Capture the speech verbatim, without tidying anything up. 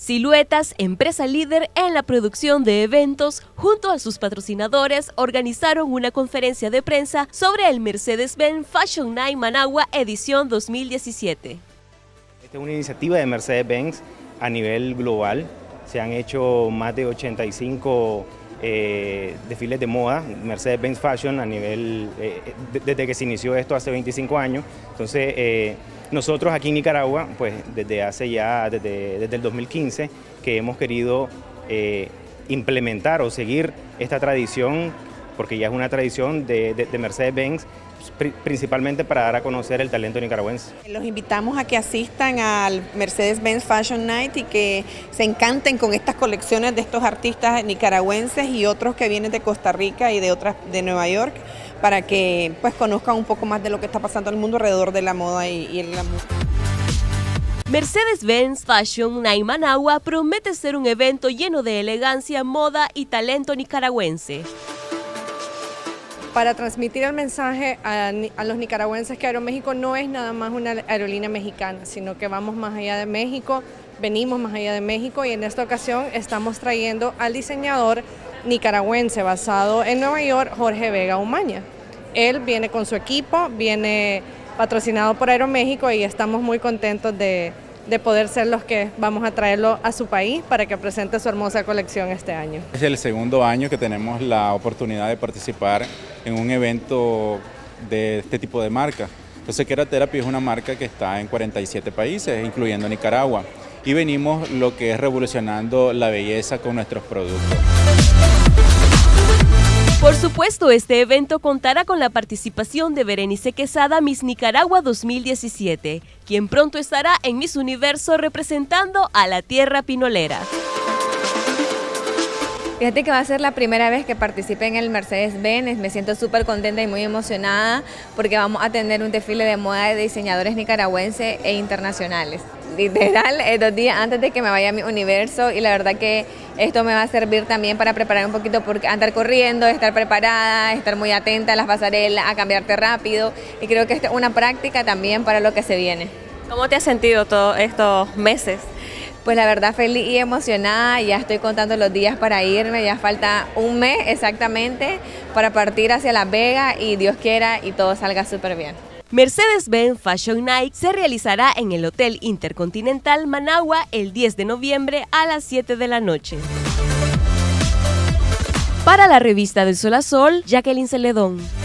Siluetas, empresa líder en la producción de eventos, junto a sus patrocinadores, organizaron una conferencia de prensa sobre el Mercedes-Benz Fashion Night Managua edición dos mil diecisiete. Esta es una iniciativa de Mercedes-Benz a nivel global. Se han hecho más de ochenta y cinco eh, desfiles de moda, Mercedes-Benz Fashion a nivel, eh, desde que se inició esto hace veinticinco años. Entonces, eh, nosotros aquí en Nicaragua, pues desde hace ya, desde, desde el dos mil quince, que hemos querido eh, implementar o seguir esta tradición, porque ya es una tradición de, de, de Mercedes-Benz, principalmente para dar a conocer el talento nicaragüense. Los invitamos a que asistan al Mercedes-Benz Fashion Night y que se encanten con estas colecciones de estos artistas nicaragüenses y otros que vienen de Costa Rica y de otras de Nueva York, para que pues conozcan un poco más de lo que está pasando en el mundo alrededor de la moda y, y el glamour. Mercedes-Benz Fashion Night Managua promete ser un evento lleno de elegancia, moda y talento nicaragüense. Para transmitir el mensaje a, a los nicaragüenses que Aeroméxico no es nada más una aerolínea mexicana, sino que vamos más allá de México, venimos más allá de México y en esta ocasión estamos trayendo al diseñador nicaragüense basado en Nueva York, Jorge Vega Umaña. Él viene con su equipo, viene patrocinado por Aeroméxico y estamos muy contentos de, de poder ser los que vamos a traerlo a su país para que presente su hermosa colección este año. Es el segundo año que tenemos la oportunidad de participar en un evento de este tipo de marca. Entonces, Kera Therapy es una marca que está en cuarenta y siete países, incluyendo Nicaragua, y venimos lo que es revolucionando la belleza con nuestros productos. Por supuesto, este evento contará con la participación de Berenice Quesada, Miss Nicaragua dos mil diecisiete, quien pronto estará en Miss Universo representando a la tierra pinolera. Fíjate que va a ser la primera vez que participe en el Mercedes-Benz, me siento súper contenta y muy emocionada porque vamos a tener un desfile de moda de diseñadores nicaragüenses e internacionales. Literal, eh, dos días antes de que me vaya a mi universo y la verdad que esto me va a servir también para preparar un poquito por andar corriendo, estar preparada, estar muy atenta a las pasarelas, a cambiarte rápido y creo que esta es una práctica también para lo que se viene. ¿Cómo te has sentido todos estos meses? Pues la verdad feliz y emocionada, ya estoy contando los días para irme, ya falta un mes exactamente para partir hacia Las Vegas y Dios quiera y todo salga súper bien. Mercedes-Benz Fashion Night se realizará en el Hotel Intercontinental Managua el diez de noviembre a las siete de la noche. Para la revista del Sol a Sol, Jacqueline Celedón.